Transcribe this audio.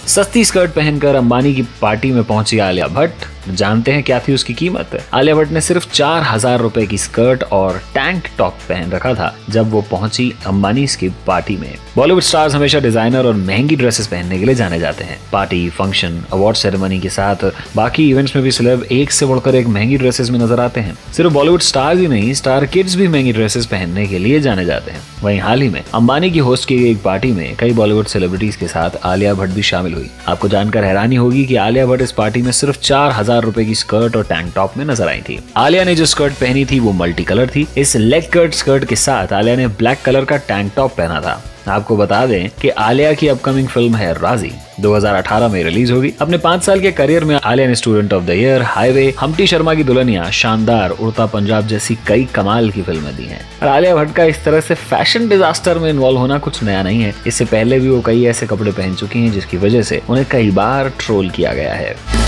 सस्ती स्कर्ट पहनकर अंबानी की पार्टी में पहुंची आलिया भट्ट। जानते हैं क्या थी उसकी कीमत? आलिया भट्ट ने सिर्फ 4,000 रुपए की स्कर्ट और टैंक टॉप पहन रखा था जब वो पहुंची अंबानी की पार्टी में। बॉलीवुड स्टार्स हमेशा डिजाइनर और महंगी ड्रेसेस पहनने के लिए जाने जाते हैं। पार्टी, फंक्शन, अवार्ड सेरेमनी के साथ बाकी इवेंट्स में भी सेलेब एक से बढ़कर एक महंगी ड्रेसेस में नजर आते हैं। सिर्फ बॉलीवुड स्टार्स ही नहीं, स्टार किड्स भी महंगी ड्रेसेस पहनने के लिए जाने जाते हैं। वहीं हाल ही में अंबानी की होस्ट की गई एक पार्टी में कई बॉलीवुड सेलिब्रिटीज के साथ आलिया भट्ट भी शामिल हुई। आपको जानकर हैरानी होगी कि आलिया भट्ट इस पार्टी में सिर्फ 4,000 रुपए की स्कर्ट और टैंक टॉप में नजर आई थी। आलिया ने जो स्कर्ट पहनी थी वो मल्टी कलर थी। इस लेग कट स्कर्ट के साथ आलिया ने ब्लैक कलर का टैंक टॉप पहना था। आपको बता दें कि आलिया की अपकमिंग फिल्म है राजी, 2018 में रिलीज होगी। अपने 5 साल के करियर में आलिया ने student of the year, highway, Humpty Sharma Ki Dulhania, शानदार, उड़ता पंजाब जैसी कई कमाल की फिल्में दी हैं। और आलिया भट्ट का इस तरह से फैशन डिजास्टर में इन्वॉल्व होना कुछ नया नहीं है। इससे पहले भी वो कई ऐसे कपड़े पहन चुकी हैं जिसकी वजह से उन्हें कई बार ट्रोल किया गया है।